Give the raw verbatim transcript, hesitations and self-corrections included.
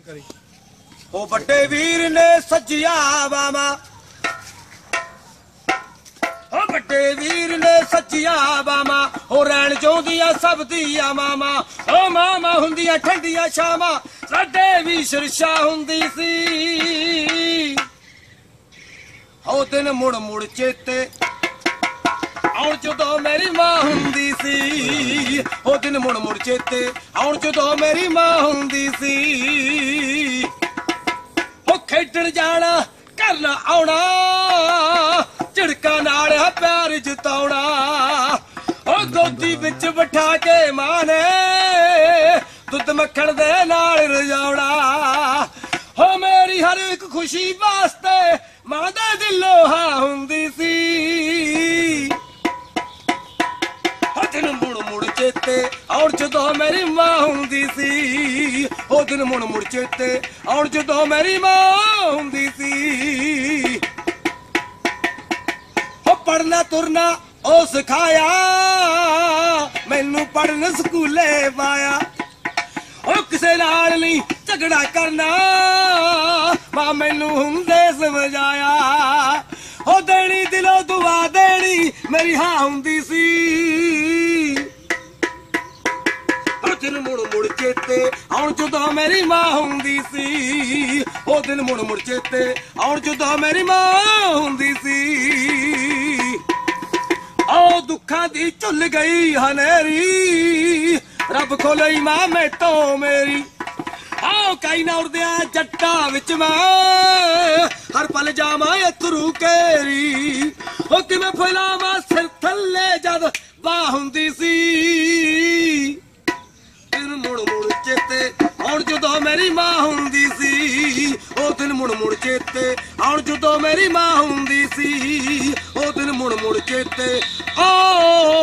ਉਹ ਵੱਡੇ ਵੀਰ ਨੇ ਸੱਜਿਆ ਬਾਵਾ, ਉਹ ਵੱਡੇ ਵੀਰ ਨੇ ਸੱਜਿਆ ਬਾਵਾ, ਉਹ ਰਹਿਣ ਚਾਹੁੰਦੀਆਂ ਸਭ ਦੀਆਂ ਮਾਮਾ। ਉਹ ਮਾਮਾ ਹੁੰਦੀਆਂ ਠੰਡੀਆਂ ਸ਼ਾਮਾਂ, ਸਾਡੇ ਵੀ ਸ਼ਰਸ਼ਾ ਹੁੰਦੀ ਸੀ। ਉਹ ਦਿਨ ਮੁੜ ਮੁੜ ਚੇਤੇ ਆਉਣ ਜਦੋਂ ਮੇਰੀ ਮਾਂ ਹੁੰਦੀ ਸੀ। ਉਹ ਦਿਨ ਮੁੜ ਮੁੜ ਚੇਤੇ ਆਉਣ ਜਦੋਂ ਮੇਰੀ ਮਾਂ ਹੁੰਦੀ ਸੀ। ਉਹ ਖੇਡਣ ਜਾਣਾ ਘਰ ਆਉਣਾ, ਝਿੜਕਾਂ ਨਾਲ ਪਿਆਰ ਜਤਾਉਣਾ। ਉਹ ਗੋਦੀ ਵਿੱਚ ਬਿਠਾ ਕੇ ਮਾਂ ਨੇ ਦੁੱਧ ਮੱਖਣ ਦੇ ਨਾਲ ਰਜਾਉਣਾ। ਹੋ ਮੇਰੀ ਹਰ ਇੱਕ ਖੁਸ਼ੀ ਵਾਸਤੇ ਮਾਂ ਦੇ ਦਿਲੋਂ ਹਾਂ ਹੁੰਦੀ ਸੀ। ਦਿਨ ਮੁੜ ਮੁੜ ਚੇਤੇ ਆਉਣ ਜਦੋਂ ਮੇਰੀ ਮਾਂ ਹੁੰਦੀ ਸੀ। ਉਹ ਦਿਨ ਮੁੜ ਮੁੜ ਚੇਤੇ ਆਉਣ ਜਦੋਂ ਮੇਰੀ ਮਾਂ ਹੁੰਦੀ ਸੀ। ਉਹ ਪੜਨਾ ਤੁਰਨਾ ਉਹ ਸਿਖਾਇਆ, ਮੈਨੂੰ ਪੜਨ ਸਕੂਲੇ ਪਾਇਆ। ਉਹ ਕਿਸੇ ਨਾਲ ਨਹੀਂ ਝਗੜਾ ਕਰਨਾ, ਮਾਂ ਮੈਨੂੰ ਹੁੰਦੇ ਸਮਝਾਇਆ। ਉਹ ਦੇਣੀ ਦਿਲੋਂ ਦੁਆ ਦੇਣੀ ਮੇਰੀ ਹਾਂ ਹੁੰਦੀ ਸੀ। ਉਹ ਦਿਨ ਮੁੜ ਮੁੜ ਚੇਤੇ ਆਉਣ ਜਦੋਂ ਮੇਰੀ ਮਾਂ ਹੁੰਦੀ ਸੀ। ਉਹ ਦਿਨ ਮੁੜ ਮੁੜ ਚੇਤੇ ਆਉਣ ਜਦੋਂ ਮੇਰੀ ਮਾਂ ਹੁੰਦੀ ਸੀ। ਉਹ ਦੁੱਖਾਂ ਦੀ ਝੁੱਲ ਗਈ ਹਨੇਰੀ, ਰੱਬ ਖੋਲਈ ਮਾਂ ਮੈਥੋਂ ਮੇਰੀ। ਆਓ ਕਾਈ ਨਾ ਉੜਦਿਆਂ ਜੱਟਾਂ ਵਿੱਚ ਮੈਂ ਹਰ ਪਲ ਜਾਵਾਂ ਅਥਰੂ ਕੇਰੀ। ਉਹ ਕਿਵੇਂ ਫੈਲਾਵਾਂ ਸਿਰ ਥੱਲੇ ਜਦ ਬਾਹ ਹੁੰਦੀ ਸੀ। ਦਿਨ ਮੁੜ ਮੁੜ ਚੇਤੇ ਆਉਣ ਜਦੋਂ ਮੇਰੀ ਮਾਂ ਹੁੰਦੀ ਸੀ। ਉਹ ਦਿਨ ਮੁੜ ਮੁੜ ਚੇਤੇ ਆਉਣ ਜਦੋਂ ਮੇਰੀ ਮਾਂ ਹੁੰਦੀ ਸੀ। ਉਹ ਦਿਨ ਮੁੜ ਮੁੜ ਚੇਤੇ ਓ